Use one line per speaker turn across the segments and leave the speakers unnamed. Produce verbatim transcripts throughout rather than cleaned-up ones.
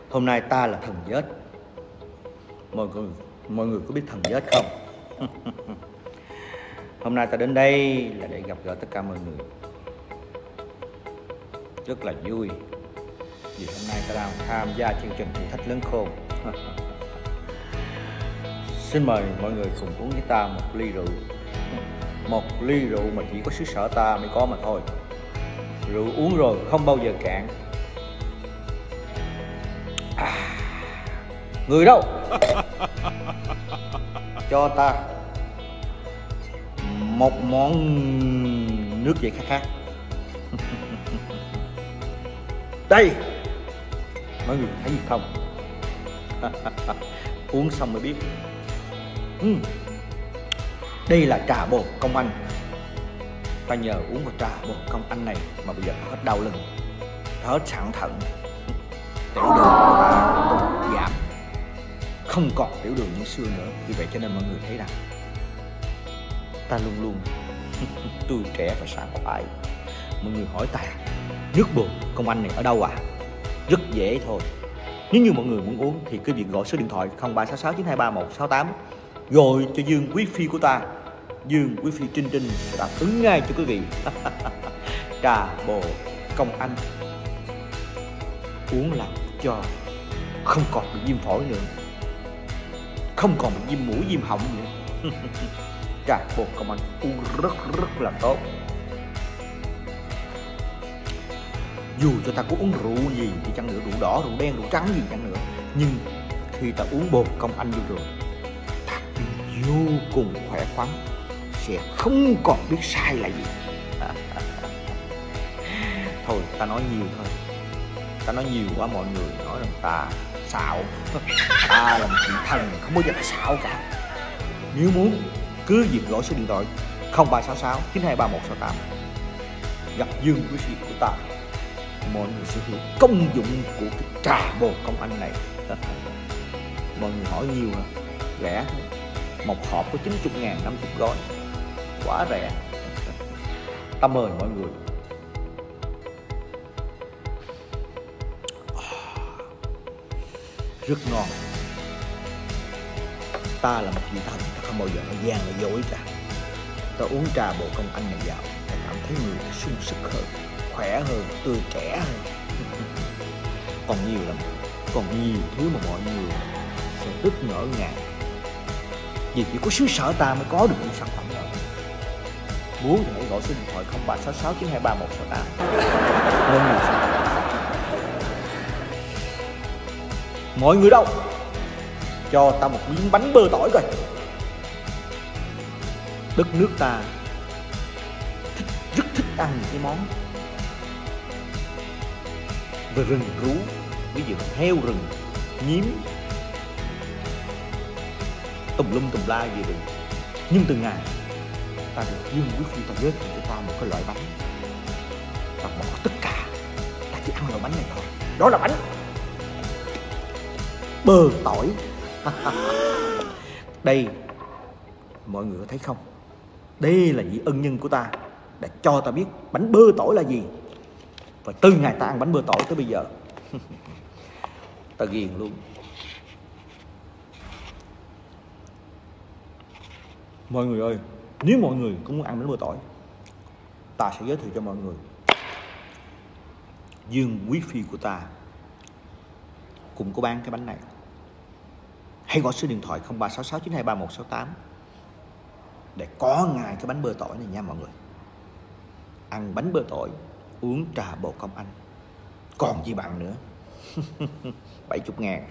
Hôm nay ta là thần giết. Mọi người, mọi người có biết thần giết không? Hôm nay ta đến đây là để gặp gỡ tất cả mọi người. Rất là vui vì hôm nay ta đang tham gia chương trình thử thách lớn khôn. Xin mời mọi người cùng uống với ta một ly rượu. Một ly rượu mà chỉ có xứ sở ta mới có mà thôi. Rượu uống rồi không bao giờ cạn. À, người đâu? Cho ta một món nước giải khát khác. Đây, mọi người thấy gì không? Uống xong mới biết. uhm. Đây là trà bột công anh. Ta nhờ uống vào trà bột công anh này mà bây giờ ta hết đau lưng, ta hết sạn thận, tiểu đường của ta tụt giảm, không còn tiểu đường như xưa nữa. Vì vậy cho nên mọi người thấy rằng ta luôn luôn tươi trẻ và sảng khoái. Mọi người hỏi ta nước bột công anh này ở đâu à? Rất dễ thôi. Nếu như mọi người muốn uống thì cứ việc gọi số điện thoại không ba sáu sáu chín hai ba một sáu tám, gọi cho Dương Quý Phi của ta. Dương Quý Phi Trinh Trinh đã ứng ngay cho quý vị. Trà bồ công anh uống làm cho không còn bị viêm phổi nữa, không còn bị viêm mũi viêm họng nữa. Trà bồ công anh uống rất rất là tốt. Dù cho ta có uống rượu gì thì chăng nữa, rượu đỏ, rượu đen, rượu trắng gì chăng nữa, nhưng khi ta uống bột công anh vô rồi, ta vô cùng khỏe khoắn, sẽ không còn biết sai là gì. Thôi ta nói nhiều thôi, ta nói nhiều quá mọi người nói rằng ta xạo. Ta là một vị thần, không bao giờ ta xạo cả. Nếu muốn cứ việc gọi số điện thoại không ba sáu sáu chín hai ba một sáu tám, gặp Dương Quý Phi của ta, mọi người sẽ hiểu công dụng của cái trà bột công anh này. Mọi người hỏi nhiều hả? Rẻ thôi. Một hộp có chín mươi ngàn, năm mươi gói, quá rẻ. Ta mời mọi người. Rất ngon. Ta là một vị thần, ta không bao giờ nói gian nói dối cả. Ta uống trà bột công anh này vào, ta cảm thấy người ta sung sức hơn, khỏe hơn, tươi trẻ hơn. Còn nhiều lắm, còn nhiều thứ mà mọi người sẽ rất ngỡ ngàng, vì chỉ có xứ sở ta mới có được những sản phẩm đó. Muốn thì hãy gọi số điện thoại không ba sáu sáu chín hai ba một sáu tám. Nên nhiều sản phẩm. Mọi người đâu? Cho ta một miếng bánh bơ tỏi coi. Đất nước ta thích, rất thích ăn những cái món về rừng rú, ví dụ heo rừng, nhím, tùm lum tùm la gì rừng. Nhưng từ ngày ta được Dương Quý Phi ta giới thiệu cho ta một cái loại bánh, ta bỏ tất cả, ta chỉ ăn loại bánh này thôi. Đó là bánh bơ tỏi. Đây, mọi người có thấy không? Đây là vị ân nhân của ta đã cho ta biết bánh bơ tỏi là gì. Và từ ngày ta ăn bánh bơ tỏi tới bây giờ, ta ghiền luôn. Mọi người ơi, nếu mọi người cũng muốn ăn bánh bơ tỏi, ta sẽ giới thiệu cho mọi người Dương Quý Phi của ta cũng có bán cái bánh này. Hãy gọi số điện thoại không ba sáu sáu chín hai ba một sáu tám để có ngay cái bánh bơ tỏi này nha mọi người. Ăn bánh bơ tỏi, uống trà bột công anh, còn gì bằng nữa. bảy mươi ngàn.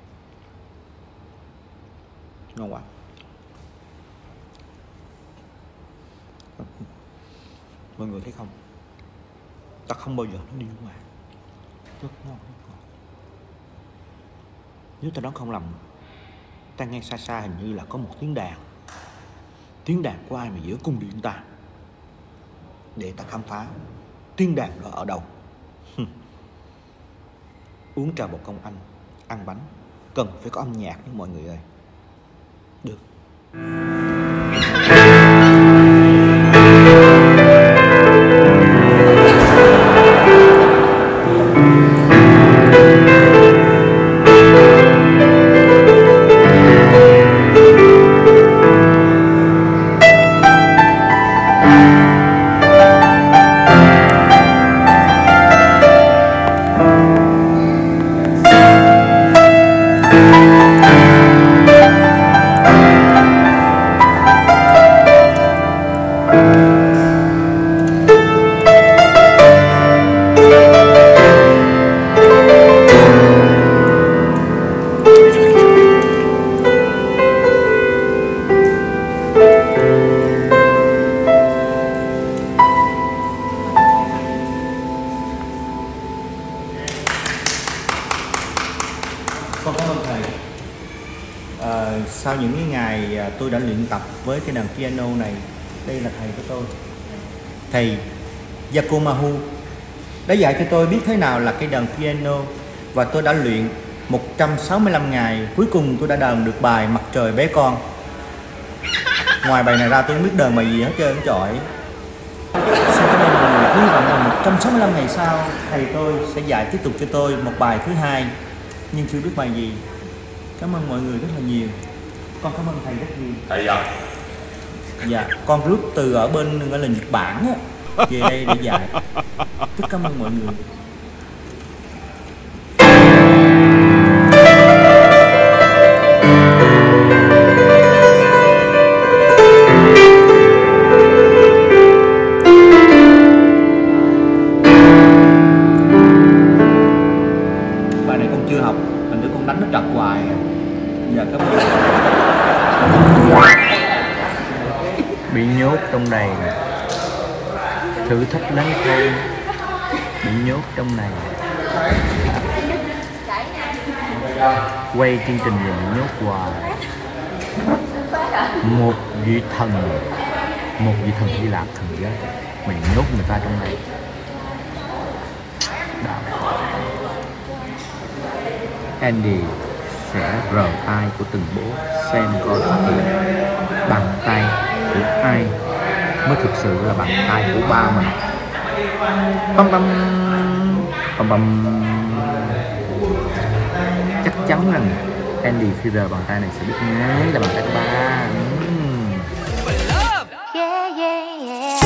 Ngon quá. Mọi người thấy không? Ta không bao giờ nó đi ngoài. Rất ngon, rất ngon. Nếu ta đoán không lầm, ta nghe xa xa hình như là có một tiếng đàn. Tiếng đàn của ai mà giữa cung điện ta? Để ta khám phá tiếng đàn đó ở đâu. Uống trà bột công anh, ăn bánh, cần phải có âm nhạc nữa mọi người ơi. Được. Con cảm ơn thầy. À, sau những cái ngày tôi đã luyện tập với cái đàn piano này, đây là thầy của tôi, thầy Yakumahu đã dạy cho tôi biết thế nào là cái đàn piano, và tôi đã luyện một trăm sáu mươi lăm ngày, cuối cùng tôi đã đàn được bài Mặt Trời Bé Con. Ngoài bài này ra tôi không biết đàn bài gì hết trơn trọi. Xin cảm ơn mọi người. Hy vọng là một trăm sáu mươi lăm ngày sau thầy tôi sẽ dạy tiếp tục cho tôi một bài thứ hai, nhưng chưa biết bài gì. Cảm ơn mọi người rất là nhiều. Con cảm ơn thầy rất nhiều.
Thầy à?
Dạ, con rước từ ở bên gọi là Nhật Bản á, về đây để dạy. Rất cảm ơn mọi người. Bài này con chưa học, thành thử con đánh nó trật hoài. Dạ cảm ơn. Bị nhốt trong này, thử thách lắm thôi. Bị nhốt trong này, quay chương trình rồi bị nhốt hoài. Một vị thần, một vị thần Hy Lạp thần giới, mình nhốt người ta trong này. Andy sẽ rờ tay của từng bố xem coi bàn tay của ai mới thực sự là bàn tay của ba mình. Băm băm băm băm. Chắc chắn rằng Andy khi rờ bàn tay này sẽ biết ngay là bàn tay của ba. uhm.
Yeah, yeah, yeah.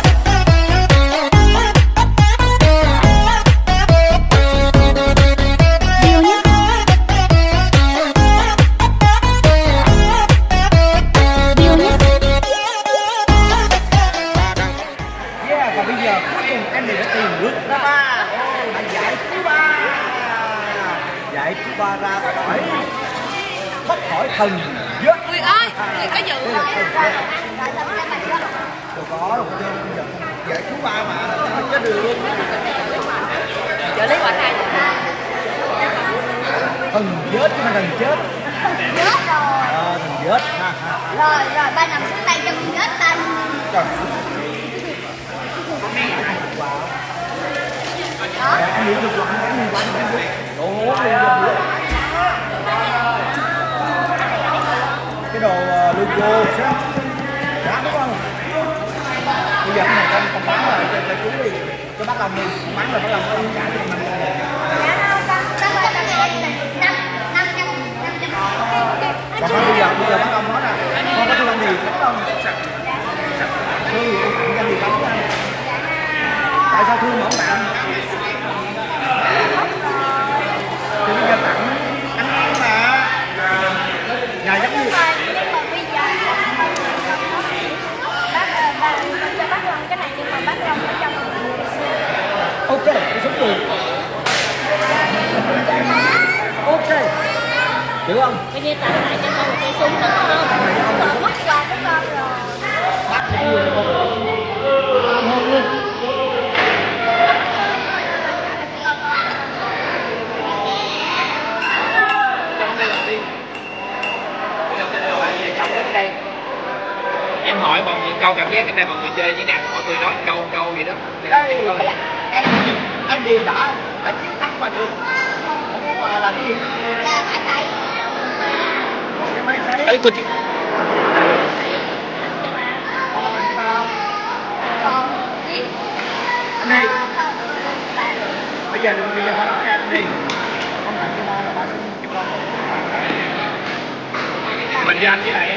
Và bây giờ cuối cùng Andy đã tìm được ra ba, đã giải cứu ba, giải cứu ba ra khỏi thoát khỏi thần giết.
Người ơi, người có dự
Đâu có đâu, giải cứu ba mà không chết được.
trợ lý quả thai
Thần giết chứ không thần chết.
Chết rồi.
Ờ, thần giết.
Rồi, rồi, ba nằm xuống tay cho mình chết tay.
Trời.
Đó.
Anh nghĩ được lắm, anh nghĩ quanh anh nghĩ. Ồ, cái đồ logo sao? Giá đúng không? Bây giờ cái này con con bán lại cho cho chú đi, cho bác Long đi, bán rồi bác Long có trả cho mình.
Dạ không, con, con ơi, con ơi, năm, năm trăm, năm trăm.
Còn không bây giờ, bây giờ bác Long nói nè, con có thương anh gì đúng không? Thương gì con tặng cho anh gì không anh? Tại sao thương mẫu tặng? Thì bây giờ tặng anh em mà. Nhà giống như
Nhưng mà bây giờ bác, bác, cho bác Long cái này nhưng mà bác Long ở trong
ok, cái số tiền. Ok. Hiểu không?
Coi như tặng lại cho con một cây súng đó không?
còn mất quà của con rồi.
Em hỏi mọi người câu cảm giác cái này mọi người chơi như thế nào, mọi người nói câu câu gì đó.
Đây anh anh đi đã đã chiến thắng qua được. Không có là cái gì?
Là phải tay.
Cái máy sấy.
Ấy cô chị.
Còn gì?
Anh đi. Bây giờ bây giờ phải nói anh đi. Không tặng cho ba là ba xin cho con.
Mình với anh với lại